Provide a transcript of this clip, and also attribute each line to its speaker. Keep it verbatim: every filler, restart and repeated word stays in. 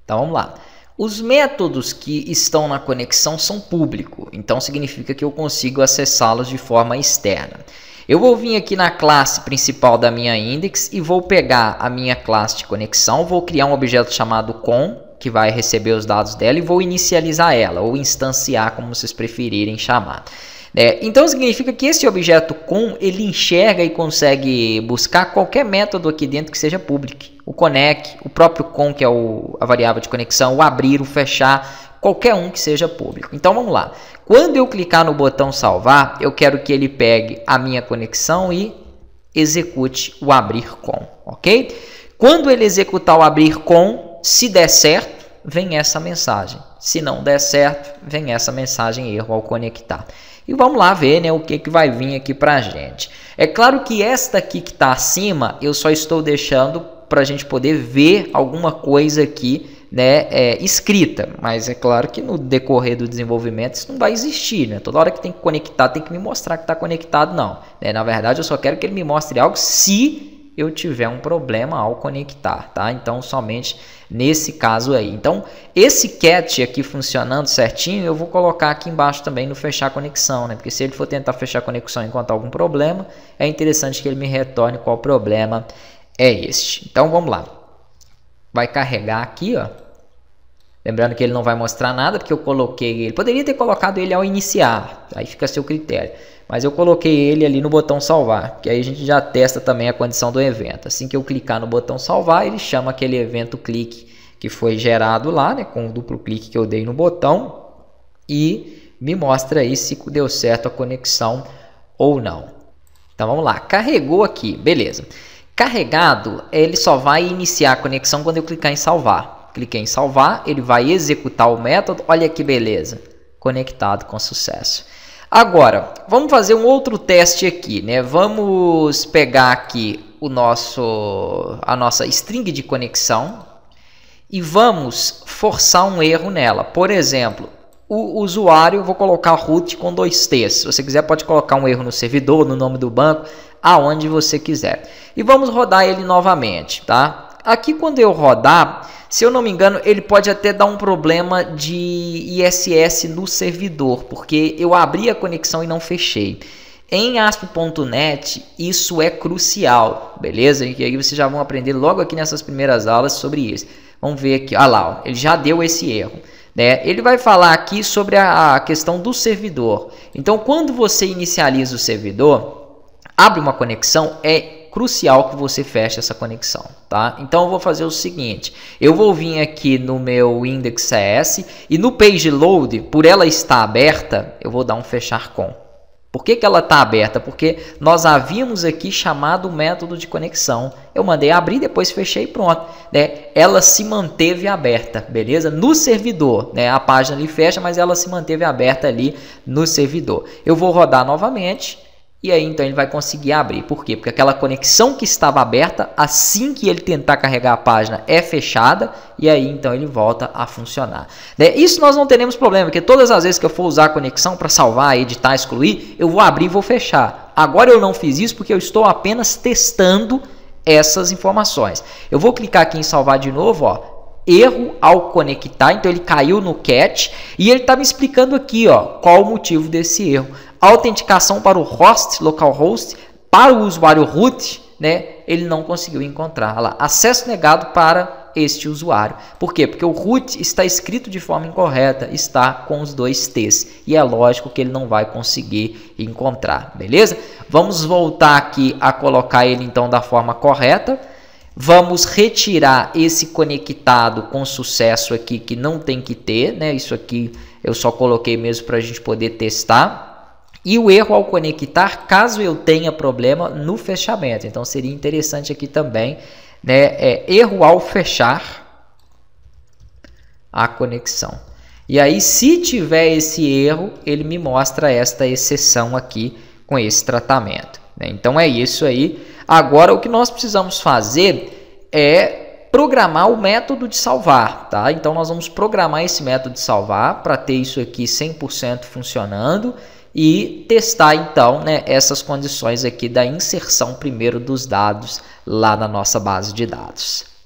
Speaker 1: Então vamos lá. Os métodos que estão na conexão são públicos, então significa que eu consigo acessá-los de forma externa. Eu vou vir aqui na classe principal da minha index e vou pegar a minha classe de conexão, vou criar um objeto chamado com, que vai receber os dados dela, e vou inicializar ela, ou instanciar, como vocês preferirem chamar. É, então significa que esse objeto com, ele enxerga e consegue buscar qualquer método aqui dentro que seja público. O connect, o próprio com, que é o, a variável de conexão, o abrir, o fechar, qualquer um que seja público. Então vamos lá. Quando eu clicar no botão salvar, eu quero que ele pegue a minha conexão e execute o abrir com, ok? Quando ele executar o abrir com, se der certo, vem essa mensagem. Se não der certo, vem essa mensagem erro ao conectar. E vamos lá ver, né, o que, que vai vir aqui para a gente. É claro que esta aqui que está acima, eu só estou deixando para a gente poder ver alguma coisa aqui, né, é, escrita. Mas é claro que no decorrer do desenvolvimento isso não vai existir. Né? Toda hora que tem que conectar, tem que me mostrar que está conectado, não. Né? Na verdade, eu só quero que ele me mostre algo se eu tiver um problema ao conectar, tá? Então, somente nesse caso aí. Então, esse cat aqui funcionando certinho, eu vou colocar aqui embaixo também no fechar conexão, né? Porque se ele for tentar fechar a conexão e encontrar algum problema, é interessante que ele me retorne qual problema é este. Então, vamos lá. Vai carregar aqui, ó. Lembrando que ele não vai mostrar nada, porque eu coloquei ele. Poderia ter colocado ele ao iniciar, aí fica a seu critério. Mas eu coloquei ele ali no botão salvar, que aí a gente já testa também a condição do evento. Assim que eu clicar no botão salvar, ele chama aquele evento clique que foi gerado lá, né, com o duplo clique que eu dei no botão, e me mostra aí se deu certo a conexão ou não. Então vamos lá, carregou aqui, beleza. Carregado, ele só vai iniciar a conexão quando eu clicar em salvar. Cliquei em salvar, ele vai executar o método, olha que beleza, conectado com sucesso. Agora, vamos fazer um outro teste aqui, né? Vamos pegar aqui o nosso, a nossa string de conexão e vamos forçar um erro nela. Por exemplo, o usuário, vou colocar root com dois T's. Se você quiser, pode colocar um erro no servidor, no nome do banco, aonde você quiser. E vamos rodar ele novamente, tá? Aqui, quando eu rodar, se eu não me engano, ele pode até dar um problema de I S S no servidor, porque eu abri a conexão e não fechei. Em A S P ponto net, isso é crucial, beleza? E aí vocês já vão aprender logo aqui nessas primeiras aulas sobre isso. Vamos ver aqui, olha lá, ó, ele já deu esse erro. Né? Ele vai falar aqui sobre a, a questão do servidor. Então, quando você inicializa o servidor, abre uma conexão, é crucial que você feche essa conexão, tá? Então eu vou fazer o seguinte, eu vou vir aqui no meu index.cs e no page load, por ela estar aberta, eu vou dar um fechar com. Por que que ela está aberta? Porque nós havíamos aqui chamado o método de conexão. Eu mandei abrir, depois fechei e pronto. Né? Ela se manteve aberta, beleza? No servidor, né? A página ali fecha, mas ela se manteve aberta ali no servidor. Eu vou rodar novamente. E aí, então, ele vai conseguir abrir. Por quê? Porque aquela conexão que estava aberta, assim que ele tentar carregar a página, é fechada. E aí, então, ele volta a funcionar. Né? Isso nós não teremos problema, porque todas as vezes que eu for usar a conexão para salvar, editar, excluir, eu vou abrir e vou fechar. Agora eu não fiz isso porque eu estou apenas testando essas informações. Eu vou clicar aqui em salvar de novo, ó. Erro ao conectar, então ele caiu no cat e ele está me explicando aqui, ó, qual o motivo desse erro. Autenticação para o host, localhost, para o usuário root, né, ele não conseguiu encontrar. Olha lá, acesso negado para este usuário. Por quê? Porque o root está escrito de forma incorreta, está com os dois T's. E é lógico que ele não vai conseguir encontrar, beleza? Vamos voltar aqui a colocar ele então da forma correta. Vamos retirar esse conectado com sucesso aqui, que não tem que ter, né? Isso aqui eu só coloquei mesmo para a gente poder testar. E o erro ao conectar, caso eu tenha problema no fechamento. Então, seria interessante aqui também, né? É, erro ao fechar a conexão. E aí, se tiver esse erro, ele me mostra esta exceção aqui com esse tratamento. Né? Então, é isso aí. Agora, o que nós precisamos fazer é programar o método de salvar, tá? Então, nós vamos programar esse método de salvar para ter isso aqui cem por cento funcionando e testar, então, né, essas condições aqui da inserção primeiro dos dados lá na nossa base de dados.